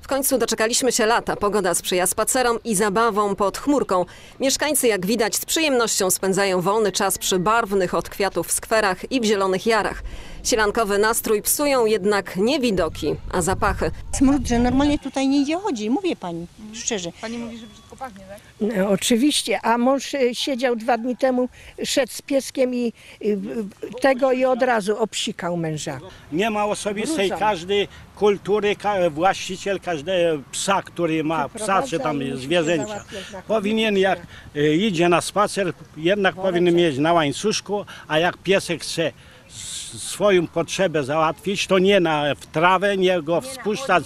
końcu doczekaliśmy się lata. Pogoda sprzyja spacerom i zabawom pod chmurką. Mieszkańcy, jak widać, z przyjemnością spędzają wolny czas przy barwnych od kwiatów skwerach i w zielonych jarach. Sielankowy nastrój psują jednak nie widoki, a zapachy. Smród, że normalnie tutaj nie idzie chodzi, mówię pani, szczerze. Pani mówi, że brzydko pachnie, tak? No, oczywiście, a mąż siedział 2 dni temu, szedł z pieskiem i od razu obsikał męża. Nie ma osobistej każdej kultury, właściciel każdego psa, który ma psa czy tam zwierzęcia. Powinien, jak idzie na spacer, jednak powinien mieć na łańcuszku, a jak piesek chce swoją potrzebę załatwić, to nie w trawę, nie go spuszczać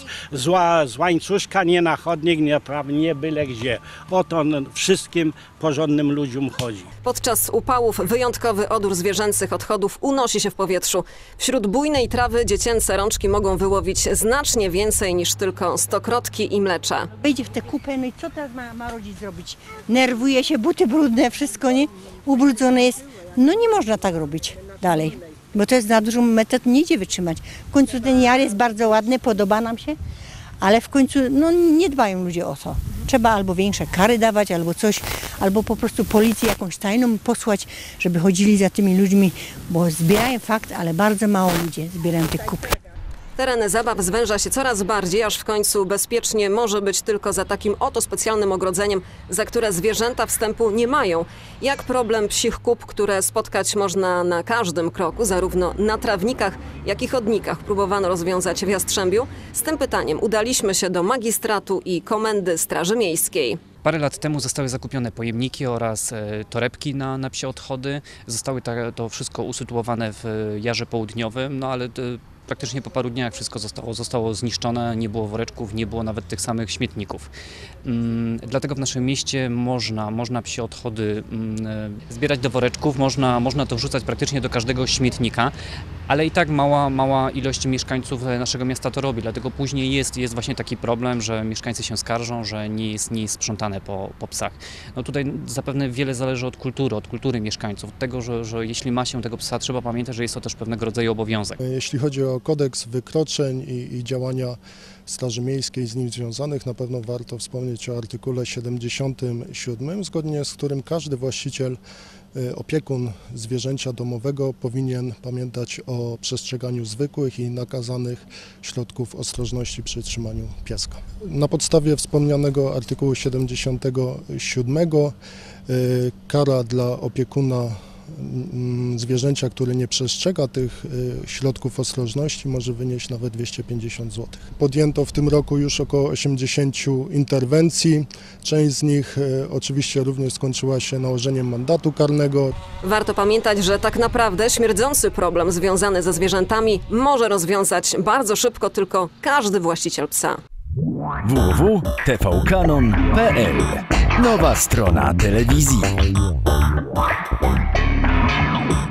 z łańcuszka, nie na chodnik, nie byle gdzie. O to wszystkim porządnym ludziom chodzi. Podczas upałów wyjątkowy odór zwierzęcych odchodów unosi się w powietrzu. Wśród bujnej trawy dziecięce rączki mogą wyłowić znacznie więcej niż tylko stokrotki i mlecza. Wejdzie w tę kupę, no i co teraz ma rodzic zrobić? Nerwuje się, buty brudne, wszystko nie ubrudzone jest. No nie można tak robić dalej. Bo to jest za dużą metod, nie idzie wytrzymać. W końcu ten jar jest bardzo ładny, podoba nam się, ale w końcu no, nie dbają ludzie o to. Trzeba albo większe kary dawać, albo coś, albo po prostu policję jakąś tajną posłać, żeby chodzili za tymi ludźmi, bo zbierają fakt, ale bardzo mało ludzi zbierają te kupy. Teren zabaw zwęża się coraz bardziej, aż w końcu bezpiecznie może być tylko za takim oto specjalnym ogrodzeniem, za które zwierzęta wstępu nie mają. Jak problem psich kup, które spotkać można na każdym kroku, zarówno na trawnikach, jak i chodnikach, próbowano rozwiązać w Jastrzębiu. Z tym pytaniem udaliśmy się do magistratu i komendy Straży Miejskiej. Parę lat temu zostały zakupione pojemniki oraz torebki na psie odchody. Zostały to wszystko usytuowane w Jarze Południowym, no ale praktycznie po paru dniach wszystko zostało zniszczone, nie było woreczków, nie było nawet tych samych śmietników. Dlatego w naszym mieście można psie odchody zbierać do woreczków, można to wrzucać praktycznie do każdego śmietnika, ale i tak mała ilość mieszkańców naszego miasta to robi, dlatego później jest właśnie taki problem, że mieszkańcy się skarżą, że nie jest sprzątane po psach. No tutaj zapewne wiele zależy od kultury mieszkańców, od tego, że jeśli ma się tego psa, trzeba pamiętać, że jest to też pewnego rodzaju obowiązek. Jeśli chodzi o kodeks wykroczeń i działania Straży Miejskiej z nim związanych, na pewno warto wspomnieć o artykule 77, zgodnie z którym każdy właściciel, opiekun zwierzęcia domowego powinien pamiętać o przestrzeganiu zwykłych i nakazanych środków ostrożności przy trzymaniu pieska. Na podstawie wspomnianego artykułu 77 kara dla opiekuna zwierzęcia, które nie przestrzega tych środków ostrożności, może wynieść nawet 250 zł. Podjęto w tym roku już około 80 interwencji. Część z nich oczywiście również skończyła się nałożeniem mandatu karnego. Warto pamiętać, że tak naprawdę śmierdzący problem związany ze zwierzętami może rozwiązać bardzo szybko tylko każdy właściciel psa. www.tvkanon.pl. Nowa strona telewizji.